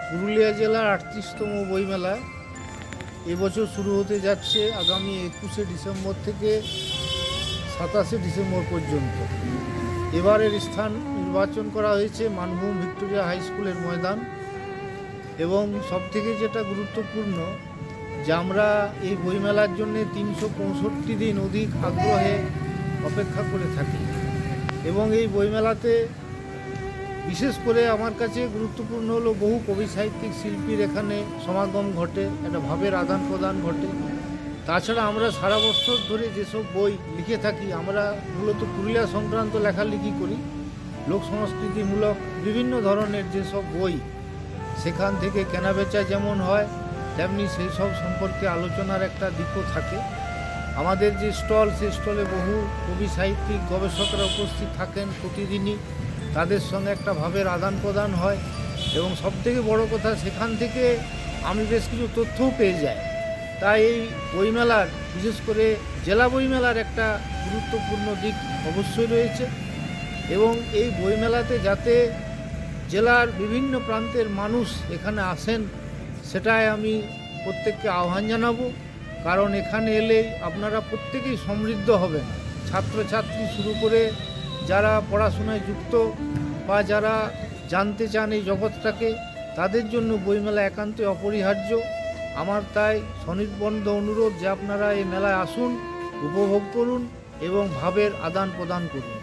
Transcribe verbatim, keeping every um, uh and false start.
পুরুলিয়া জেলার আটত্রিশতম বইমেলা এবছর শুরু হতে যাচ্ছে আগামী একুশে ডিসেম্বর থেকে সাতাশে ডিসেম্বর পর্যন্ত। এবারের স্থান নির্বাচন করা হয়েছে মানভূম ভিক্টোরিয়া হাই স্কুলের ময়দান। এবং সবথেকে যেটা গুরুত্বপূর্ণ যে আমরা এই বইমেলার জন্য তিনশো পঁয়ষট্টি দিন অধিক আগ্রহে অপেক্ষা করে থাকি। এবং এই বইমেলাতে বিশেষ করে আমার কাছে গুরুত্বপূর্ণ হলো বহু কবি সাহিত্যিক শিল্পীর এখানে সমাগম ঘটে, একটা ভাবের আদান প্রদান ঘটে। তাছাড়া আমরা সারা বছর ধরে যেসব বই লিখে থাকি, আমরা মূলত পুরুলিয়া সংক্রান্ত লেখালেখি করি, লোক সংস্কৃতিমূলক বিভিন্ন ধরনের যেসব বই সেখান থেকে কেনাবেচা যেমন হয় তেমনি সেই সব সম্পর্কে আলোচনার একটা দিকও থাকে। আমাদের যে স্টল, সেই স্টলে বহু কবি সাহিত্যিক গবেষকরা উপস্থিত থাকেন প্রতিদিনই, তাদের সঙ্গে একটা ভাবের আদান প্রদান হয়। এবং সবথেকে বড় কথা, সেখান থেকে আমি বেশ কিছু তথ্যও পেয়ে যাই। তাই এই বইমেলার, বিশেষ করে জেলা বইমেলার একটা গুরুত্বপূর্ণ দিক অবশ্যই রয়েছে। এবং এই বইমেলাতে যাতে জেলার বিভিন্ন প্রান্তের মানুষ এখানে আসেন, সেটাই আমি প্রত্যেককে আহ্বান জানাবো। কারণ এখানে এলেই আপনারা প্রত্যেকেই সমৃদ্ধ হবেন, ছাত্রছাত্রী শুরু করে যারা পড়াশোনায় যুক্ত বা যারা জানতে চান এই জগৎটাকে, তাদের জন্য বইমেলা একান্তই অপরিহার্য। আমার তাই সনির্বন্ধ অনুরোধ যে আপনারা এই মেলায় আসুন, উপভোগ করুন এবং ভাবের আদান প্রদান করুন।